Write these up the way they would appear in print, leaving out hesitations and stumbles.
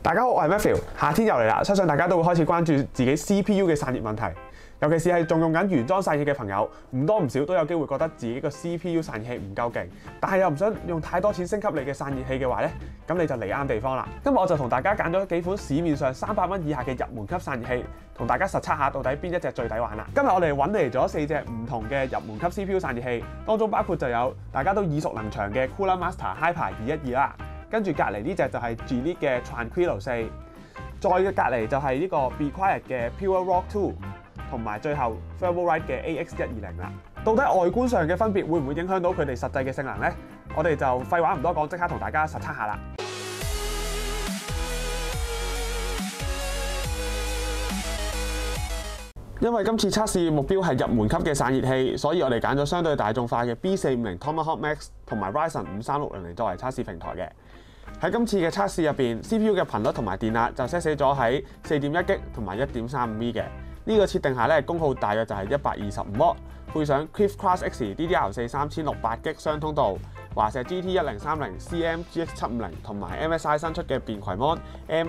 大家好，我係 Matthew。夏天又嚟啦，相信大家都會開始關注自己 CPU 嘅散熱問題，尤其是係仲用緊原裝散熱嘅朋友，唔多唔少都有機會覺得自己個 CPU 散熱器唔夠勁，但係又唔想用太多錢升級你嘅散熱器嘅話咧，咁你就嚟啱地方啦。今日我就同大家揀咗幾款市面上300蚊以下嘅入門級散熱器，同大家實測下到底邊一隻最抵玩啦。今日我哋揾嚟咗4隻唔同嘅入門級 CPU 散熱器，當中包括就有大家都耳熟能詳嘅 Cooler Master Hyper 212啦。跟住隔離呢隻就係 Gillette 嘅 Tranquilo 4，再嘅隔離就係呢個 Be Quiet 嘅 Pure Rock 2，同埋最後 Favourite 嘅 AX120啦。到底外觀上嘅分別會唔會影響到佢哋實際嘅性能呢？我哋就廢話唔多講，即刻同大家實測下啦。因為今次測試目標係入門級嘅散熱器，所以我哋揀咗相對大眾化嘅 B450 Tomahawk Max 同埋 Ryzen 53600作為測試平台嘅。喺今次嘅測試入邊 ，CPU 嘅頻率同埋電壓就 set 死咗喺 4.1G 同埋 1.35V 嘅。呢個設定下咧，功耗大約就係125W，配上 Quiff Class X DDR4 3600G 雙通道、華碩 GT1030、CM GX750 同埋 MSI 新出嘅便攜 Mon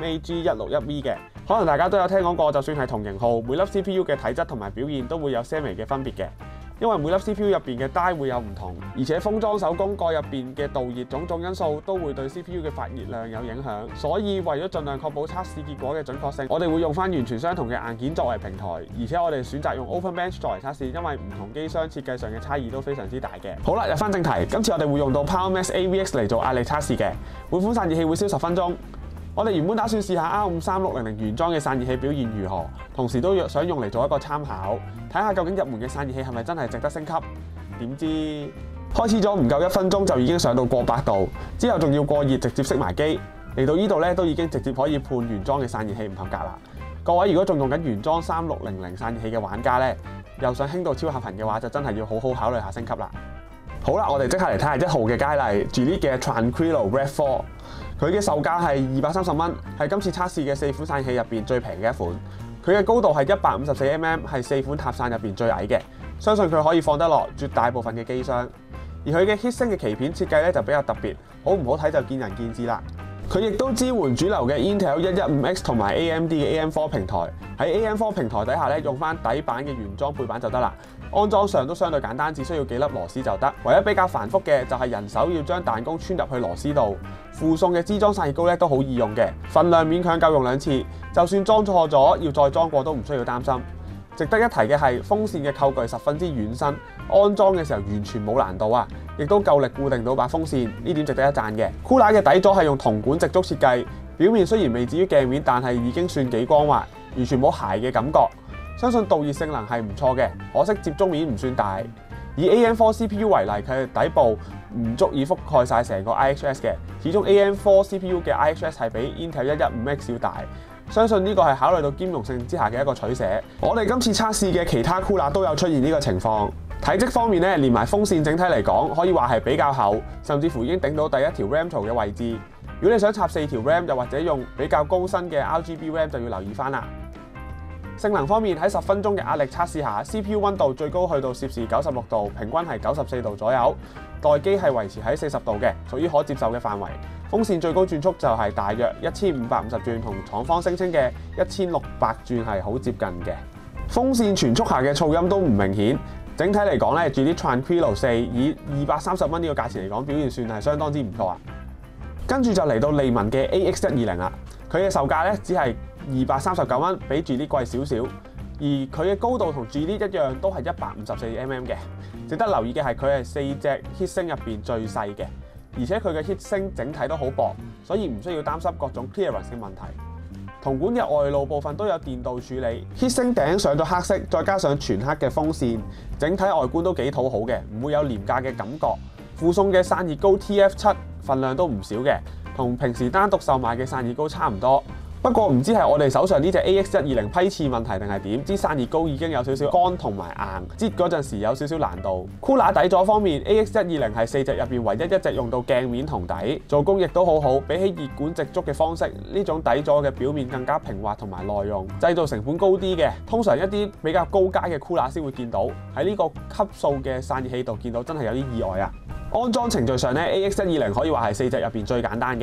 MAG161V 嘅。可能大家都有聽講過，就算係同型號，每粒 CPU 嘅體質同埋表現都會有些微嘅分別嘅。因為每粒 CPU 入邊嘅 die 會有唔同，而且封裝手工蓋入邊嘅導熱種種因素都會對 CPU 嘅發熱量有影響，所以為咗盡量確保測試結果嘅準確性，我哋會用翻完全相同嘅硬件作為平台，而且我哋選擇用 OpenBench 作為測試，因為唔同機箱設計上嘅差異都非常之大嘅。好啦，入翻正題，今次我哋會用到 PowerMax AVX 嚟做壓力測試嘅，每款散熱器會燒10分鐘。我哋原本打算試下 R53600原裝嘅散熱器表現如何，同時都想用嚟做一個參考，睇下究竟入門嘅散熱器係咪真係值得升級。點知開始咗唔夠1分鐘就已經上到過100度，之後仲要過熱直接熄埋機。嚟到呢度咧都已經直接可以判原裝嘅散熱器唔合格啦。各位如果仲用緊原裝3600散熱器嘅玩家咧，又想輕度超合頻嘅話，就真係要好好考慮下升級啦。好啦，我哋即刻嚟睇下1號嘅佳麗 Gillette 嘅 Tranquilo Red 4。佢嘅售價係230蚊，係今次測試嘅4款散熱器入邊最平嘅一款。佢嘅高度係154mm，係4款塔散入邊最矮嘅。相信佢可以放得落絕大部分嘅機箱。而佢嘅 heatsink 嘅鰭片設計咧就比較特別，好唔好睇就見仁見智啦。佢亦都支援主流嘅 Intel 115X 同埋 AMD 嘅 AM4 平台。喺 AM4 平台底下咧，用翻底板嘅原裝配板就得啦。安裝上都相對簡單，只需要幾粒螺絲就得。唯一比較繁複嘅就係人手要將彈弓穿入去螺絲度。附送嘅支裝散熱膏咧都好易用嘅，份量勉強夠用2次，就算裝錯咗要再裝過都唔需要擔心。值得一提嘅係風扇嘅扣具十分之軟身，安裝嘅時候完全冇難度啊，亦都夠力固定到把風扇，呢點值得一讚嘅。Cooler 嘅底座係用銅管直觸設計，表面雖然未至於鏡面，但係已經算幾光滑，完全冇鞋嘅感覺。相信導熱性能係唔錯嘅，可惜接觸面唔算大。以 AM4 CPU 為例，佢嘅底部唔足以覆蓋晒成個 IHS 嘅，始終 AM4 CPU 嘅 IHS 係比 Intel 115X 要大。相信呢個係考慮到兼容性之下嘅一個取捨。我哋今次測試嘅其他 Cooler 都有出現呢個情況。體積方面咧，連埋風扇整體嚟講，可以話係比較厚，甚至乎已經頂到第1條 RAM 槽嘅位置。如果你想插4條 RAM， 又或者用比較高身嘅 RGB RAM， 就要留意翻啦。性能方面喺10分鐘嘅壓力測試下 ，CPU 溫度最高去到攝氏96度，平均係94度左右。待機係維持喺40度嘅，屬於可接受嘅範圍。風扇最高轉速就係大約1550轉，同廠方聲稱嘅1600轉係好接近嘅。風扇全速下嘅噪音都唔明顯。整體嚟講咧，Gillette Tranquilo 4以230蚊呢個價錢嚟講，表現算係相當之唔錯啊。跟住就嚟到利文嘅 AX120啦，佢嘅售價咧只係239蚊，比 Gillette 貴少少，而佢嘅高度同 Gillette 一樣，都係154mm 嘅。值得留意嘅係佢係4隻 heatsink 入邊最細嘅，而且佢嘅 heatsink 整體都好薄，所以唔需要擔心各種 clearance 嘅問題。銅管嘅外露部分都有電鍍處理 ，heatsink 頂上咗黑色，再加上全黑嘅風扇，整體外觀都幾討好嘅，唔會有廉價嘅感覺。附送嘅散熱膏 TF7 份量都唔少嘅，同平時單獨售賣嘅散熱膏差唔多。不過唔知係我哋手上呢隻 AX120 批次問題定係點？支散熱膏已經有少少乾同埋硬，擠嗰陣時有少少難度。Cooler 底座方面 ，AX120 係4隻入邊唯一隻用到鏡面同底，做工亦都好好。比起熱管直觸嘅方式，呢種底座嘅表面更加平滑同埋耐用，製造成本高啲嘅。通常一啲比較高階嘅 Cooler 先會見到，喺呢個級數嘅散熱器度見到真係有啲意外啊！安裝程序上咧 ，AX120 可以話係4隻入邊最簡單嘅。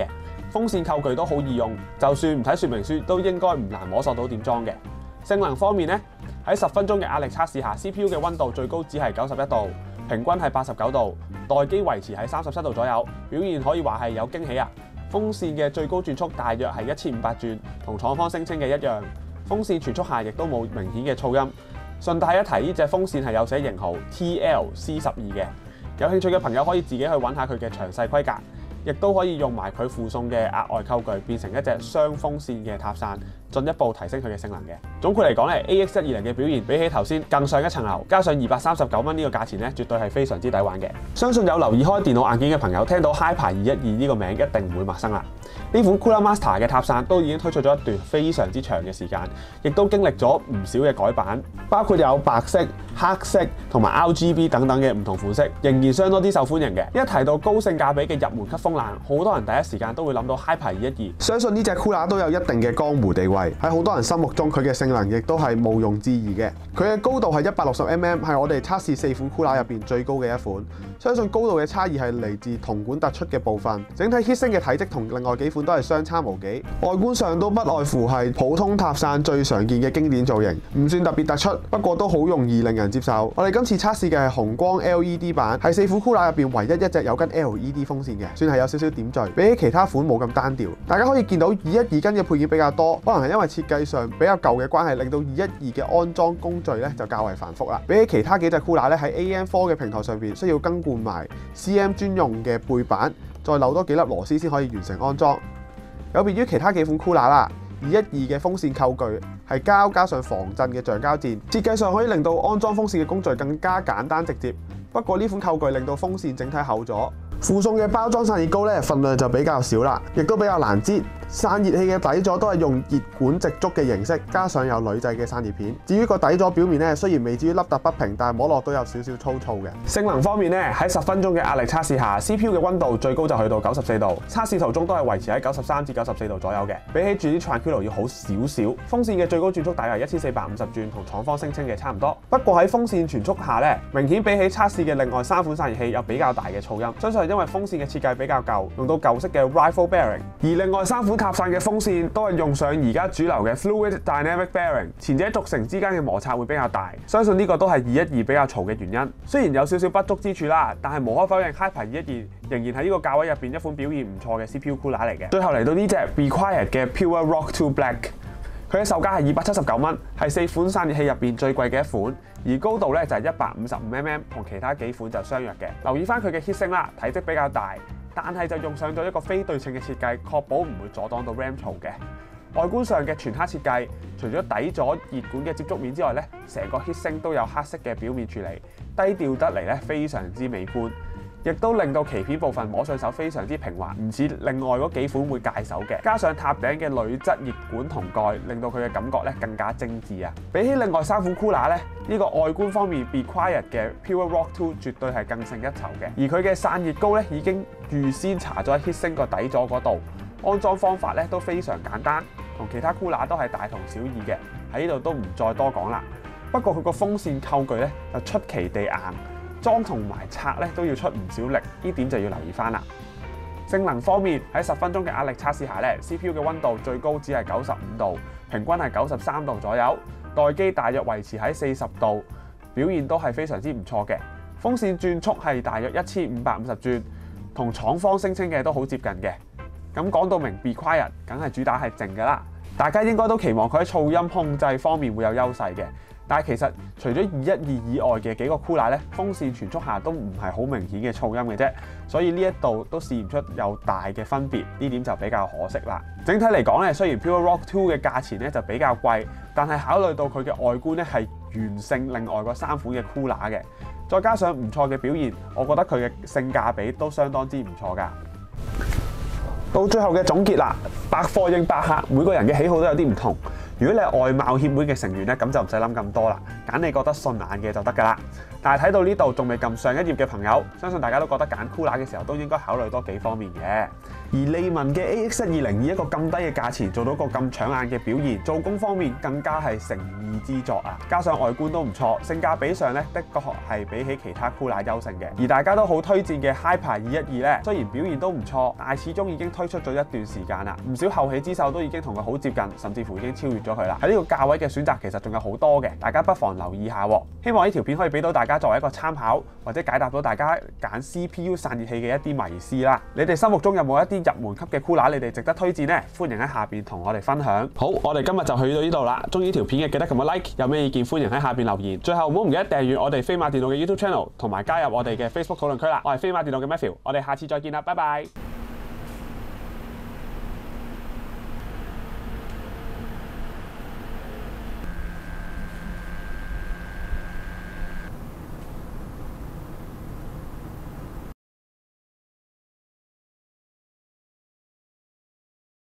風扇構具都好易用，就算唔睇說明書都應該唔難摸索到點裝嘅。性能方面呢，喺10分鐘嘅壓力測試下 ，CPU 嘅溫度最高只係91度，平均係89度，待機維持喺37度左右，表現可以話係有驚喜啊！風扇嘅最高轉速大約係1500轉，同廠方聲稱嘅一樣。風扇全速下亦都冇明顯嘅噪音。順帶一提，呢隻風扇係有寫型號 TLC12嘅，有興趣嘅朋友可以自己去揾下佢嘅詳細規格。亦都可以用埋佢附送嘅額外構具，變成一隻雙風扇嘅塔傘，進一步提升佢嘅性能嘅。總括嚟講咧 ，AX120嘅表現比起頭先更上一層樓，加上239蚊呢個價錢咧，絕對係非常之抵玩嘅。相信有留意開電腦硬件嘅朋友，聽到 Hyper212呢個名一定唔會陌生啦。呢款 Cooler Master 嘅塔傘都已經推出咗一段非常之長嘅時間，亦都經歷咗唔少嘅改版，包括有白色、黑色同埋 RGB 等等嘅唔同款式，仍然相當之受歡迎嘅。一提到高性價比嘅入門級風冷，好多人第一時間都會諗到 Hyper212。相信呢隻 Cooler 都有一定嘅江湖地位，喺好多人心目中佢嘅性能亦都係毋庸置疑嘅。佢嘅高度係160mm，係我哋測試4款 Cooler 入邊最高嘅一款。相信高度嘅差異係嚟自銅管突出嘅部分，整體 heatsink 嘅體積同另外幾款都係相差無幾。外觀上都不外乎係普通塔傘最常見嘅經典造型，唔算特別突出，不過都好容易令人接受。我哋今次測試嘅係紅光 LED 版，係4款 Cooler 入邊唯一一隻有根 LED 風扇嘅，算係有少少點綴，比起其他款冇咁單調。大家可以見到212根嘅配件比較多，可能係因為設計上比較舊嘅關係，令到212嘅安裝工序咧就較為繁複啦。比起其他幾隻 Cooler 咧，喺 AM4 嘅平台上邊需要更換埋 CM 專用嘅背板，再扭多幾粒螺絲先可以完成安裝。有別於其他幾款 Cooler 啦，212嘅風扇構具係膠加上防震嘅橡膠墊，設計上可以令到安裝風扇嘅工序更加簡單直接。不過呢款構具令到風扇整體厚咗。附送嘅包裝散熱膏咧，份量就比較少啦，亦都比較難擠。散熱器嘅底座都係用熱管直觸嘅形式，加上有鋁製嘅散熱片。至於個底座表面咧，雖然未至於凹凸不平，但係摸落都有少少粗糙嘅。性能方面咧，喺10分鐘嘅壓力測試下 ，CPU 嘅溫度最高就去到94度，測試途中都係維持喺93至94度左右嘅，比起住啲 Tranquillo 要好少少。風扇嘅最高轉速大約1450轉，同廠方聲稱嘅差唔多。不過喺風扇全速下咧，明顯比起測試嘅另外3款散熱器有比較大嘅噪音，相信係因為風扇嘅設計比較舊，用到舊式嘅 Rifle Bearing， 而另外3款塔傘嘅風扇都係用上而家主流嘅 Fluid Dynamic Bearing， 前者軸承之間嘅摩擦會比較大，相信呢個都係212比較嘈嘅原因。雖然有少少不足之處啦，但係無可否認 Hyper212仍然喺呢個價位入邊一款表現唔錯嘅 CPU Cooler 嚟嘅。最後嚟到呢隻 Be Quiet 嘅 Pure Rock 2 Black， 佢嘅售價係279蚊，係4款散熱器入邊最貴嘅一款，而高度咧就係155mm， 同其他幾款就相若嘅。留意翻佢嘅 heatsink 啦，體積比較大。但係就用上咗一個非對稱嘅設計，確保唔會阻擋到 RAM 槽嘅。外觀上嘅全黑設計，除咗底座熱管嘅接觸面之外咧，成個 heatsink 都有黑色嘅表面處理，低調得嚟咧非常之美觀，亦都令到鰭片部分摸上手非常之平滑，唔似另外嗰幾款會戒手嘅。加上塔頂嘅鋁質熱管同蓋，令到佢嘅感覺咧更加精緻啊！比起另外3款 Cooler 咧，呢個外觀方面 Be Quiet 嘅 Pure Rock 2絕對係更勝一籌嘅。而佢嘅散熱膏咧已經預先搽咗喺 heatsink 個底座嗰度，安裝方法咧都非常簡單，同其他 Cooler 都係大同小異嘅。喺呢度都唔再多講啦。不過佢個風扇構具咧就出奇地硬。裝同埋拆咧都要出唔少力，呢點就要留意翻啦。性能方面喺10分鐘嘅壓力測試下咧 ，CPU 嘅溫度最高只係95度，平均係93度左右，待機大約維持喺40度，表現都係非常之唔錯嘅。風扇轉速係大約1550轉，同廠方聲稱嘅都好接近嘅。咁講到明 Be Quiet， 梗係主打係靜㗎啦，大家應該都期望佢喺噪音控制方面會有優勢嘅。但係其實除咗212以外嘅幾個 Cooler 咧，風扇全速下都唔係好明顯嘅噪音嘅啫，所以呢一度都試唔出有大嘅分別，呢點就比較可惜啦。整體嚟講咧，雖然 Pure Rock 2嘅價錢咧就比較貴，但係考慮到佢嘅外觀咧係完勝另外嗰3款嘅 Cooler 嘅，再加上唔錯嘅表現，我覺得佢嘅性價比都相當之唔錯㗎。到最後嘅總結啦，百貨應百客，每個人嘅喜好都有啲唔同。如果你係外貌協會嘅成員咧，咁就唔使諗咁多啦， 揀你覺得順眼嘅就得㗎啦。但係睇到呢度仲未撳上一頁嘅朋友，相信大家都覺得揀 Cooler 嘅時候都應該考慮多幾方面嘅。而利文嘅 AX120以一個咁低嘅價錢做到個咁搶眼嘅表現，做工方面更加係誠意之作啊！加上外觀都唔錯，性價比上咧的確係比起其他 Cooler 優勝嘅。而大家都好推薦嘅 Hyper 212咧，雖然表現都唔錯，但係始終已經推出咗一段時間啦，唔少後起之秀都已經同佢好接近，甚至乎已經超越咗佢啦。喺呢個價位嘅選擇其實仲有好多嘅，大家不妨留意下喎。希望呢條片可以俾到大家作為一個參考，或者解答到大家揀 CPU 散熱器嘅一啲迷思啦。你哋心目中有冇一啲入門級嘅 Cooler 你哋值得推薦呢？歡迎喺下邊同我哋分享。好，我哋今日就去到呢度啦。中意呢條片嘅記得撳個 like， 有咩意見歡迎喺下邊留言。最後唔好唔記得訂閱我哋飛馬電腦嘅 YouTube Channel， 同埋加入我哋嘅 Facebook 討論區啦。我係飛馬電腦嘅 Matthew， 我哋下次再見啦，拜拜。